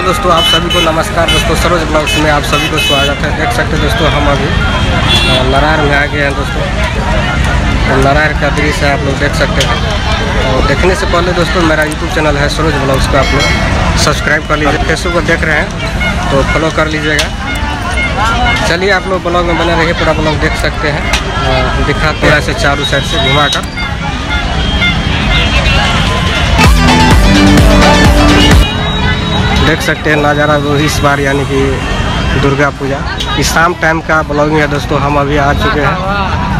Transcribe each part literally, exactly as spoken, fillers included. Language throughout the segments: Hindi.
दोस्तों, आप सभी को नमस्कार दोस्तों। सरोज ब्लॉग्स में आप सभी को स्वागत है। देख सकते हैं दोस्तों, हम अभी नारायण में आ गए हैं दोस्तों। तो नारायण का दृश्य आप लोग देख सकते हैं। और देखने से पहले दोस्तों, मेरा यूट्यूब चैनल है सरोज ब्लॉग्स को आप लोग सब्सक्राइब कर लीजिए। फेसबुक पर देख रहे हैं तो फॉलो कर लीजिएगा। चलिए आप लोग ब्लॉग में बने रहिए, पूरा ब्लॉग देख सकते हैं। दिखाते हैं ऐसे चारों साइड से घुमा कर। देख सकते हैं नज़ारा वो इस बार यानी कि दुर्गा पूजा इस शाम टाइम का ब्लॉगिंग है दोस्तों। हम अभी आ चुके हैं।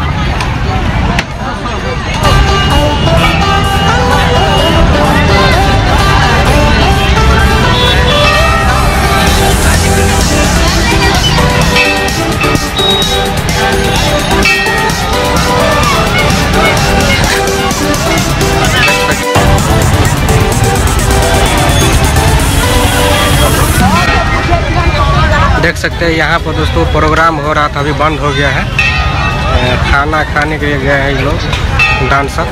देख सकते हैं यहाँ पर दोस्तों प्रोग्राम हो रहा था, अभी बंद हो गया है। खाना खाने के लिए गए हैं ये लोग डांसर।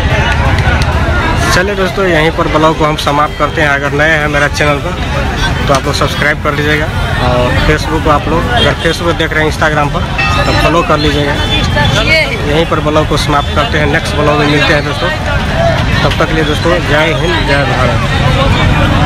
चलिए दोस्तों, यहीं पर ब्लॉग को हम समाप्त करते हैं। अगर नए हैं मेरा चैनल पर तो आप लोग सब्सक्राइब कर लीजिएगा। और फेसबुक को आप लोग अगर फेसबुक देख रहे हैं इंस्टाग्राम पर तो फॉलो कर लीजिएगा। यहीं पर ब्लॉग को समाप्त करते हैं। नेक्स्ट ब्लॉग में मिलते हैं दोस्तों। तब तक के लिए दोस्तों, जय हिंद जय भारत।